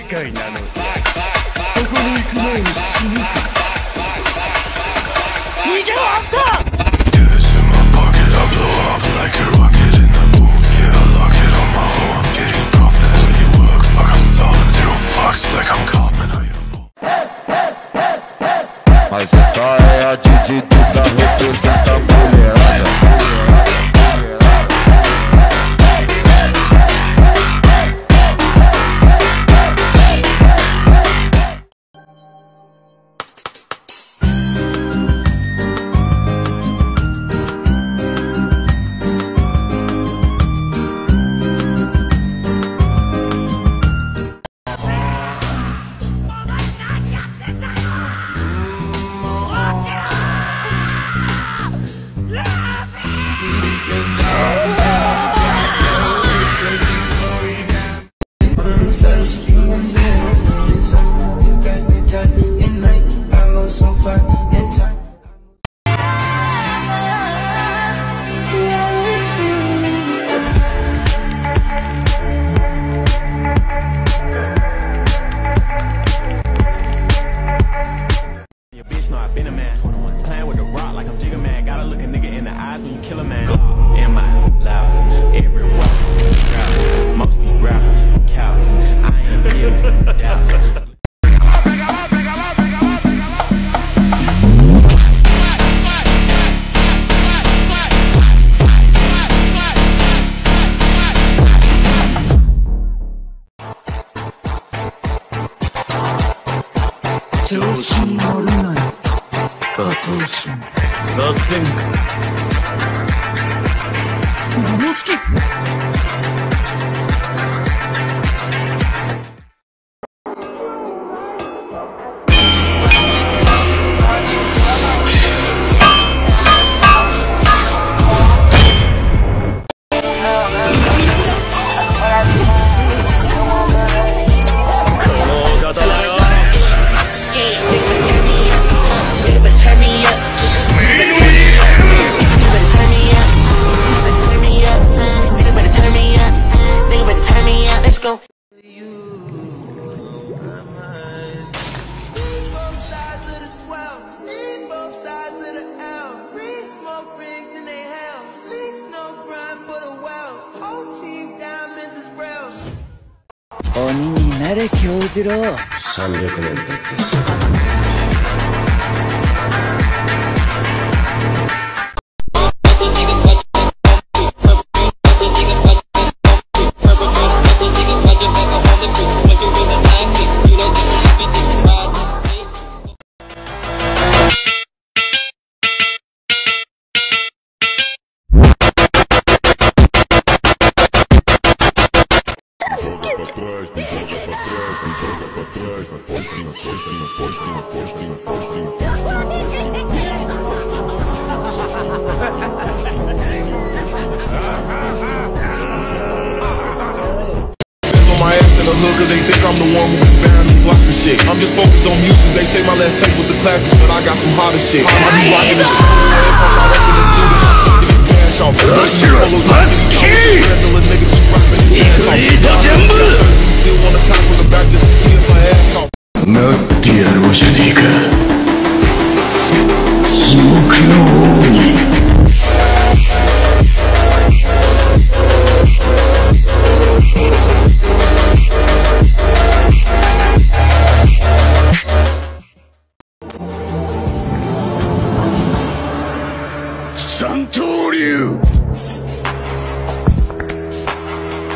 界なのさ。そこに行く前に死ぬか。逃げろあんた。 Mas essa é a Didi da representa a mulherada. I'm just focused on music. They say my last tape was a classic, but I got some hotter shit. I be rocking the show. If I'm not up in the studio, I'm fucking this cash off. Still wanna cop from the back just to see if my ass off. なってやろうじゃねえか。地獄の王に。三刀流。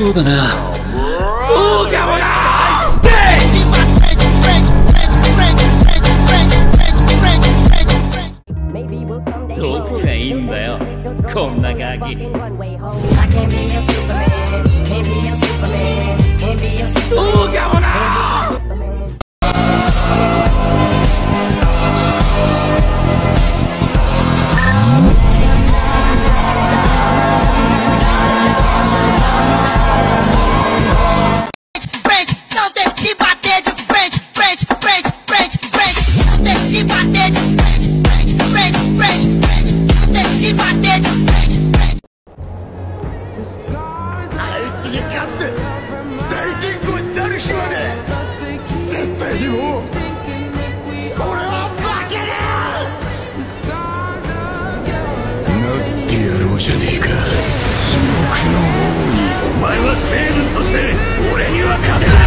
そうだな。 そうかもな。どこがいいんだよ、こんなガキ。そうかもな。あいつに勝って大健康になる日まで絶対にもう俺は負けねなってやろうじゃねえか、地獄の王に。 お前は生物として俺には勝てない。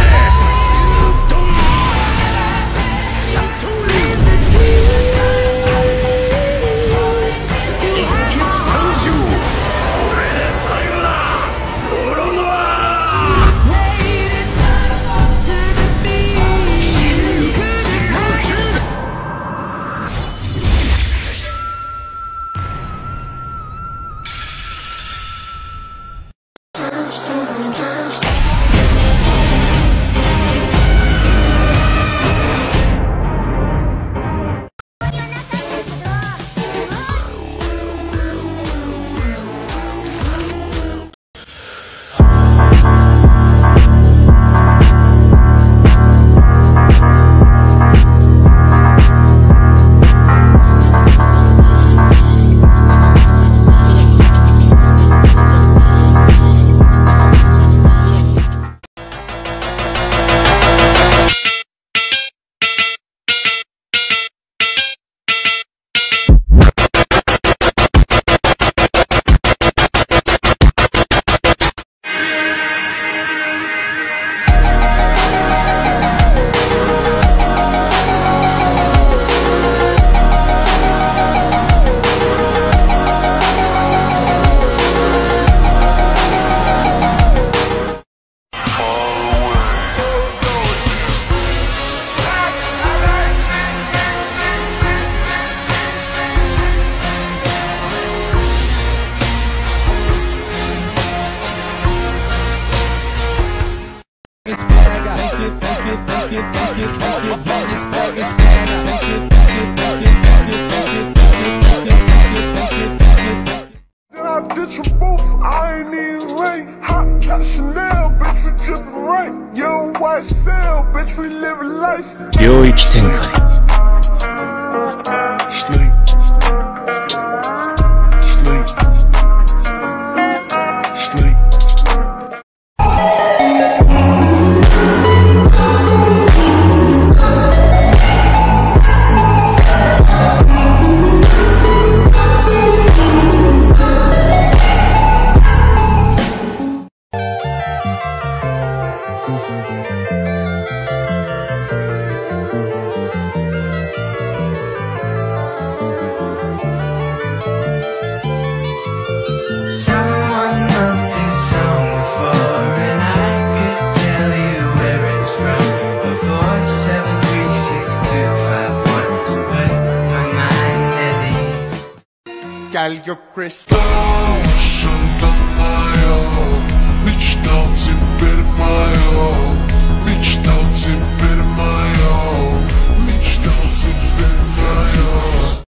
Bitch, I'm both, I ain't even right. Hot top Chanel, bitch, we drippin' right. Young white cell, bitch, we living life. 領域展開。 Sleep. Sleep. Sleep. Girl, you're crystal.